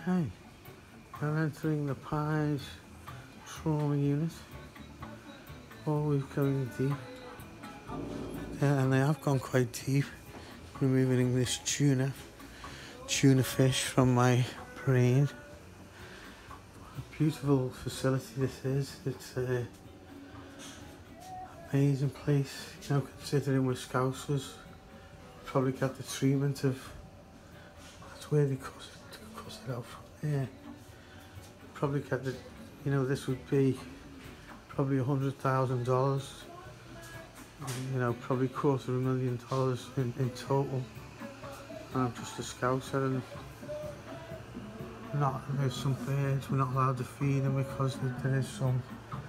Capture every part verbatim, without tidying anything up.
Okay, we're entering the Pies trauma unit. Always going deep. Yeah, and they have gone quite deep, removing this tuna, tuna fish from my brain. What a beautiful facility this is. It's an amazing place, you know, considering we're Scousers. Probably get the treatment of, that's where they cut it, cut it out from there. Probably get the, you know, this would be probably a hundred thousand dollars. You know, probably quarter of a million dollars in, in total. And I'm just a Scouser, and not, there's some birds, we're not allowed to feed them because there is some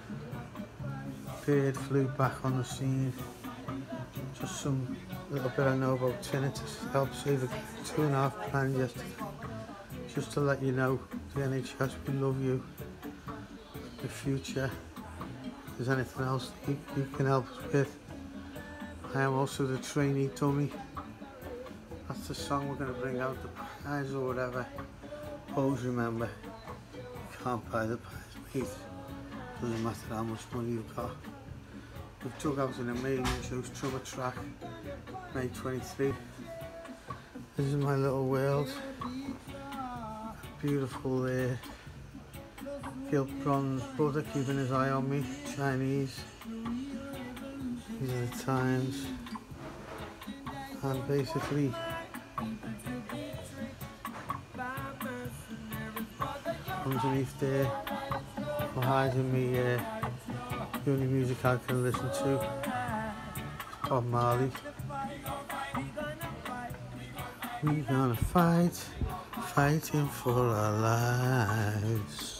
bird flu back on the scene. Just some little bit I know about tinnitus helped save a two and a half grand yesterday. Just to let you know, the N H S, we love you. In the future, if there's anything else you, you can help us with, I am also the trainee dummy. That's the song we're going to bring out, the pies or whatever. Always remember, you can't buy the pies, mate. Doesn't matter how much money you've got. We've dug out an amazing Joe's Trummer track, May twenty-third. This is my little world. Beautiful there. Gilt bronze brother keeping his eye on me, Chinese. These are the times. And basically, underneath there, I'm hiding me, uh, the only music I can listen to is Bob Marley. We're gonna fight, fighting for our lives.